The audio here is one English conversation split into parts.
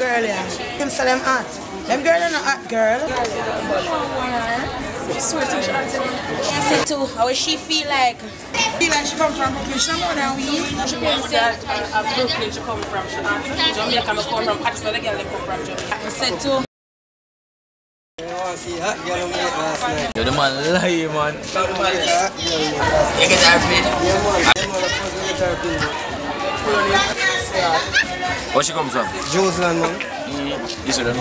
girl, yeah. Him say them hot. Them girl are not hot, girl. Sweating shots. I said too, how does she feel like? Feel like she come from Brooklyn, she more than we. She can say, Brooklyn, she come from Jamaica, I come from Pakistan, the girl they come from Jamaica. I said too. See hot girl we ate last night. You're the man lie, man. You get her pin? Where she come from? Joseland, man. This is the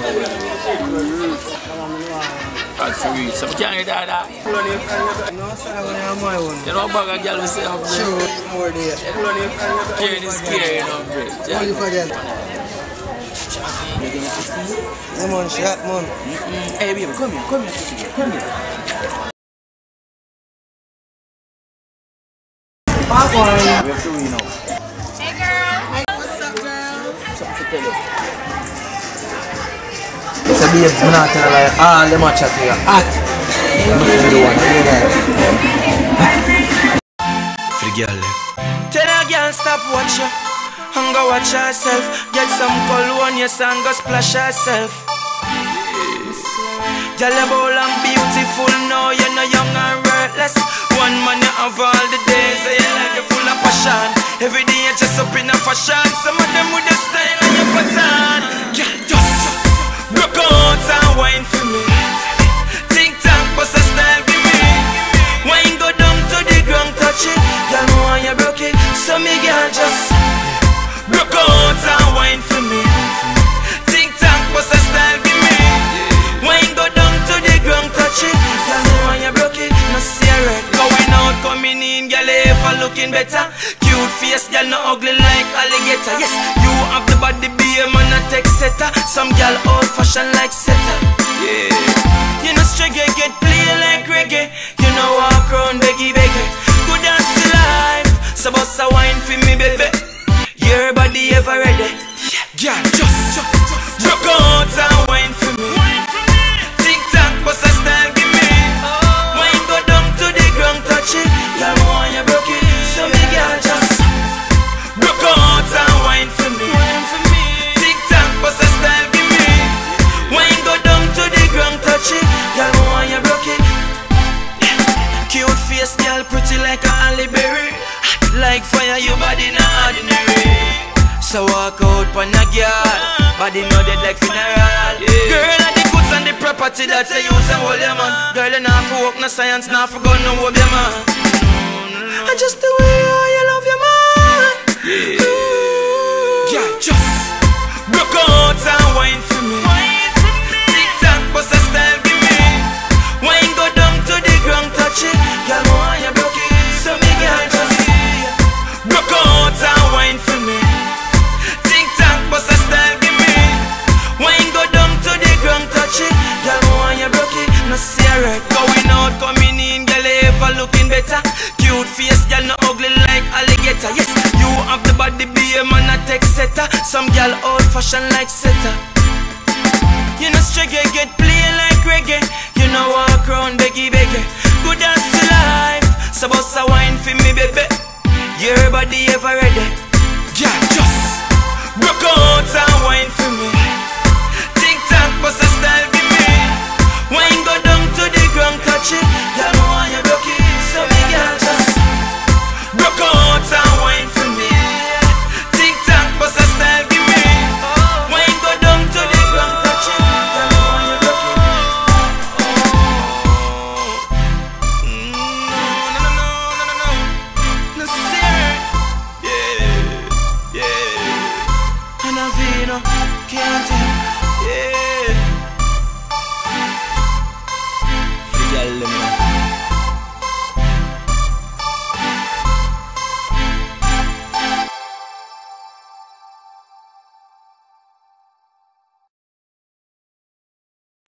that's for real. So we can't get that. No, sir, I'm my own. You know about a girl we say I'm sure, more there. Caring is caring, you know, bro. What you forget? Yeah, man, shot, man. Hey, baby, come here, come here, come here. We're free now. Hey, girl. What's up, girl? Something to tell you. So, babes, I'm not telling you, all the match at you hot. I'm not the one, for the girl. Tell a girl stop watch you. And go watch herself. Get some cologne, yes, and go splash herself. Girl, you're bold and beautiful. No, you're not young and reckless. One man you have all the days. So you like you're full of passion. Every day you're just up in a fashion. Some of them with the style and your pattern. Girl, just broke out and wine for me. Think tank, bust a style, give me. Wine go down to the ground, touch it. Girl, me want you broke it. So me girl just broke out and wine for me. Think tank, bust a style, give me. Wine go down to the ground, touch it. Girl, me want you broke it. No serious. Going out, coming in, girl, ever looking better. Cute face, girl, no ugly like alligator. Yes, you have the body, be a man, a tech setter. Some girl old fashioned like setter. Yeah. You know straight get play like reggae. You know walk around beggy beggy. Good as the life. So bust a wine for me, baby. Your body ever ready? Yeah, just broke out and wine for me. Tic tac, bust a style, give me. Wine go down to the ground, touch it. Girl, me want you broke it. So me girl just broke out and wine for me. Tic tac, bust a style, give me. Wine go down to the ground, touch it. Girl, me want you broke it. Cute face, girl, pretty like a Halle Berry. Hot like fire, your body not ordinary. So walk out pon a girl, body no dead like funeral. Girl, and the goods and the property that you use and hold your man. Girl, you not for work, no science, not for gun, no hope your man. And just the way you love your man. Yeah, just broke out and wine for me. Tic tac, bust a style, give me. Wine go down to the ground, touch it. Girl, me want you broke it. So me girl just broke out and wine for me. Tic tac, bust a style, give me. Wine go down to the ground, touch it. Girl, me want you broke it. No serious. Going out, coming in, girl, ever looking better. Cute face, girl, no ugly like alligator. Yes, you have the body, be a man, a tech setter. Some girl old fashioned like setter. You know straight get play like reggae. You know walk around beggy beggy. Good as the life. So bust a wine for me, baby. Your body ever ready? Yeah, just broke out and